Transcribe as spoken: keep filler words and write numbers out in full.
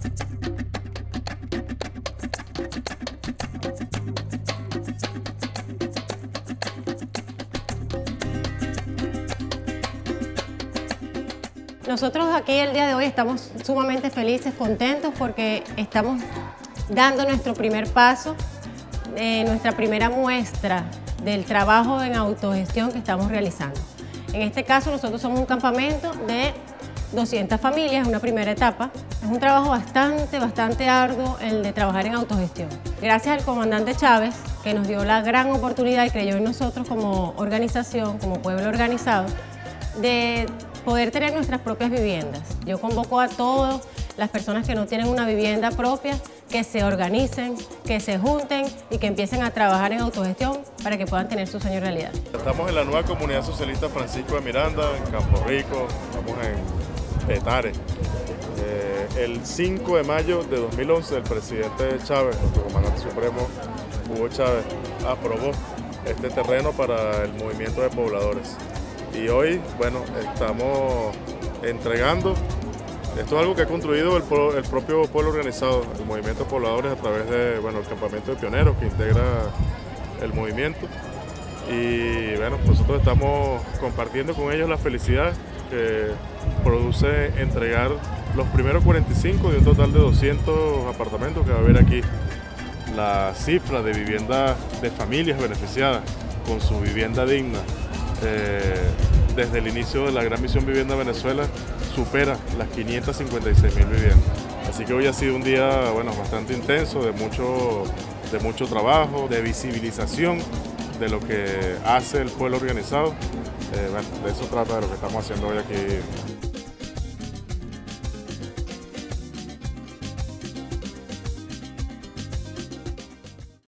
Nosotros aquí el día de hoy estamos sumamente felices, contentos porque estamos dando nuestro primer paso, eh, nuestra primera muestra del trabajo en autogestión que estamos realizando. En este caso nosotros somos un campamento de doscientas familias, una primera etapa. Es un trabajo bastante, bastante arduo el de trabajar en autogestión. Gracias al comandante Chávez, que nos dio la gran oportunidad y creyó en nosotros como organización, como pueblo organizado, de poder tener nuestras propias viviendas. Yo convoco a todas las personas que no tienen una vivienda propia, que se organicen, que se junten y que empiecen a trabajar en autogestión para que puedan tener su sueño realidad. Estamos en la nueva comunidad socialista Francisco de Miranda, en Campo Rico, estamos en Petare. Eh, el cinco de mayo de dos mil once, el presidente Chávez, nuestro comandante supremo Hugo Chávez, aprobó este terreno para el movimiento de pobladores. Y hoy, bueno, estamos entregando, esto es algo que ha construido el, el propio pueblo organizado, el movimiento de pobladores a través de, bueno, el campamento de pioneros que integra el movimiento. Y bueno, nosotros estamos compartiendo con ellos la felicidad que produce entregar los primeros cuarenta y cinco de un total de doscientos apartamentos que va a haber aquí. La cifra de viviendas de familias beneficiadas con su vivienda digna Eh, desde el inicio de la Gran Misión Vivienda Venezuela supera las quinientas cincuenta y seis mil viviendas. Así que hoy ha sido un día, bueno, bastante intenso, de mucho, de mucho trabajo, de visibilización de lo que hace el pueblo organizado. Eh, bueno, de eso trata de lo que estamos haciendo hoy aquí.